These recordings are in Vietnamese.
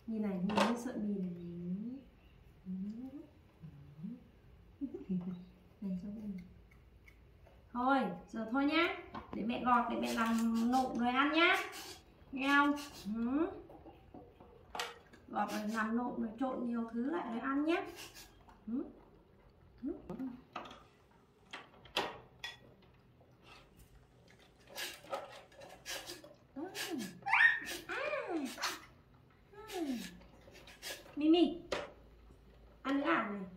Nhìn này, nhìn như sợi mì này. Này cho bên. Thôi, giờ thôi nhá. Để mẹ gọt, để mẹ làm nộm rồi ăn nhá. Nghe không? Gọt rồi làm nộm rồi trộn nhiều thứ lại rồi ăn nhé. Mimi ăn nữa à này.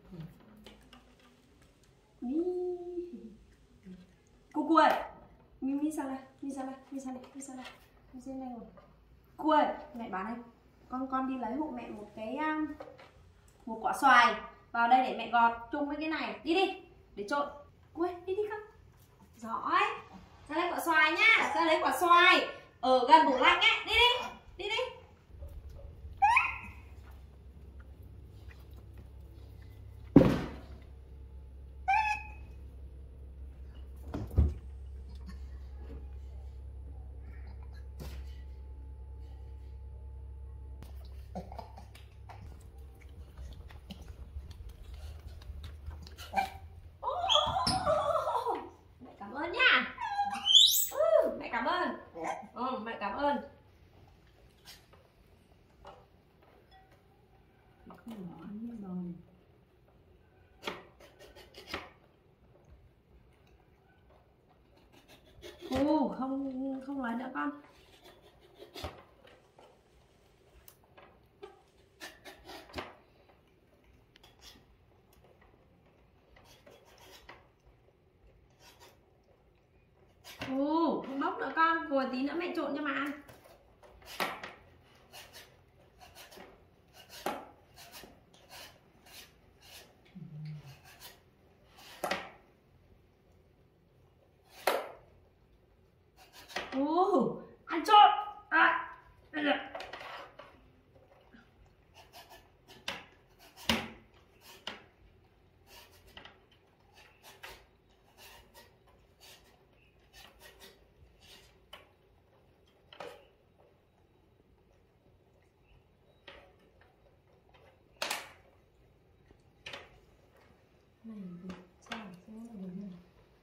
Cô ơi, Mimi sang đây, đi sang đây, đi sang đây, đi sang đây, đi sang đây rồi. Cô ơi, mẹ bảo này, con đi lấy hộ mẹ một quả xoài vào đây để mẹ gọt chung với cái này, đi đi, để trộn. Cô ơi, đi đi con. Giỏi. Ra lấy quả xoài nhá, ra lấy quả xoài ở gần tủ lạnh ấy, đi đi, đi đi. Mẹ cảm ơn nhá. Mẹ cảm ơn. Mẹ cảm ơn. Không bỏ ăn miếng đòn. Không lấy nữa con. Không bóc nữa con, ngồi tí nữa mẹ trộn cho mà ăn. Ăn trộn. Đây rồi. Này thì sao sẽ là được này.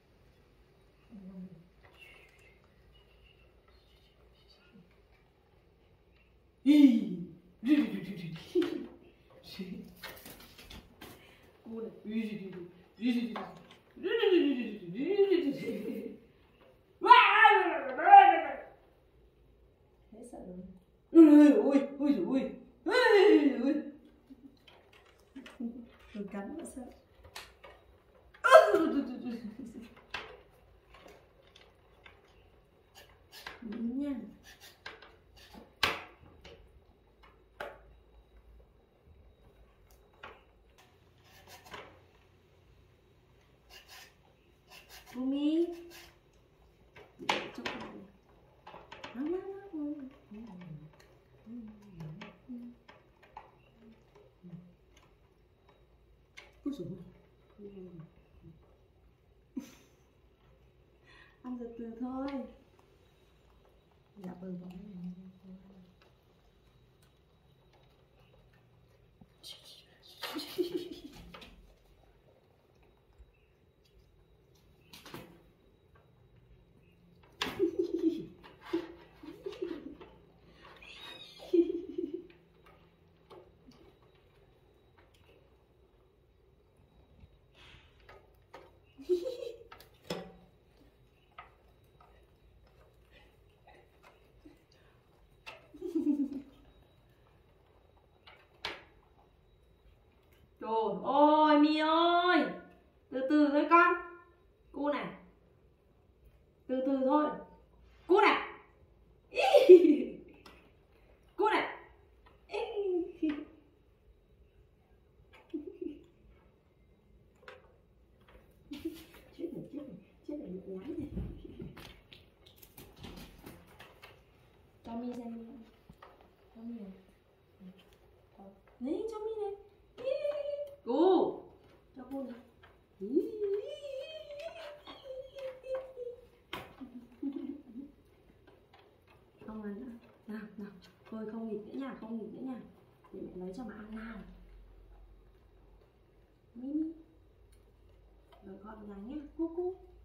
Thế sợ rồi. Ui. Đừng cắn mà sợ. Đúng nha. Mimi. Ui dồi ôi. Ăn từ từ thôi. Dạ bờ bóng này. Trời ơi Mi ơi, từ từ thôi con. Cu này, từ từ thôi. Cu này, cu này. Chết này bị nhái này. Cho Mi xem Mi. Cho Mi này. Đấy, cho Mi này. Cu, cho cô này. Không ăn nữa. Nào, thôi không nghịch nữa nha, không nghịch nữa nha. để mẹ lấy cho mà ăn nào. Mimi. Rồi gọn gàng nhé. Cu cu.